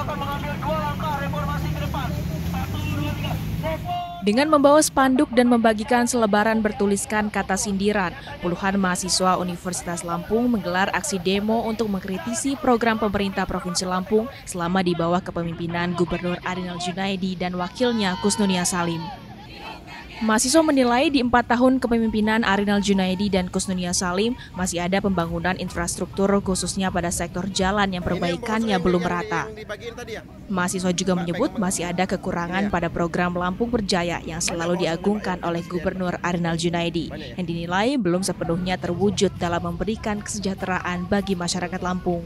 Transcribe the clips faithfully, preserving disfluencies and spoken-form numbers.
akan mengambil dua langkah reformasi ke depan. Satu, dua, tiga. Dengan membawa spanduk dan membagikan selebaran bertuliskan kata sindiran, puluhan mahasiswa Universitas Lampung menggelar aksi demo untuk mengkritisi program pemerintah Provinsi Lampung selama di bawah kepemimpinan Gubernur Arinal Junaidi dan wakilnya Kusnunia Salim. Mahasiswa menilai di empat tahun kepemimpinan Arinal Junaidi dan Kusnunia Salim masih ada pembangunan infrastruktur khususnya pada sektor jalan yang perbaikannya belum merata. Mahasiswa juga menyebut masih ada kekurangan pada program Lampung Berjaya yang selalu diagungkan oleh Gubernur Arinal Junaidi yang dinilai belum sepenuhnya terwujud dalam memberikan kesejahteraan bagi masyarakat Lampung.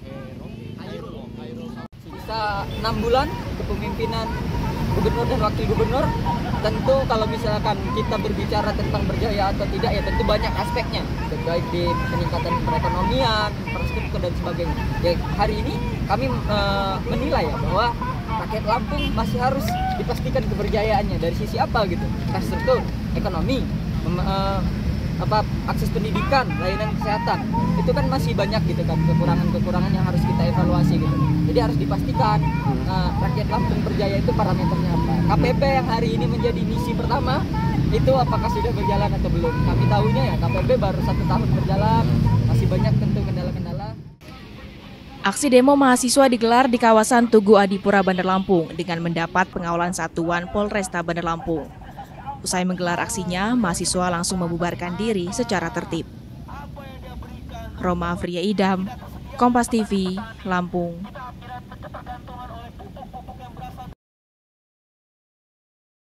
Sisa enam bulan kepemimpinan Gubernur dan Wakil Gubernur, tentu kalau misalkan kita berbicara tentang berjaya atau tidak ya tentu banyak aspeknya, baik di peningkatan perekonomian, infrastruktur dan sebagainya. Ya, hari ini kami e, menilai ya bahwa rakyat Lampung masih harus dipastikan keberjayaannya dari sisi apa gitu, infrastruktur, ekonomi, mem, e, apa akses pendidikan, layanan kesehatan, itu kan masih banyak gitu kan kekurangan-kekurangan yang harus kita evaluasi gitu. Jadi harus dipastikan nah, rakyat Lampung Berjaya itu parameternya apa. K P P yang hari ini menjadi misi pertama itu apakah sudah berjalan atau belum? Kami tahunya ya K P P baru satu tahun berjalan, masih banyak tentu kendala-kendala. Aksi demo mahasiswa digelar di kawasan Tugu Adipura, Bandar Lampung dengan mendapat pengawalan satuan Polresta Bandar Lampung. Usai menggelar aksinya, mahasiswa langsung membubarkan diri secara tertib. Roma Afria Idam, Kompas T V, Lampung.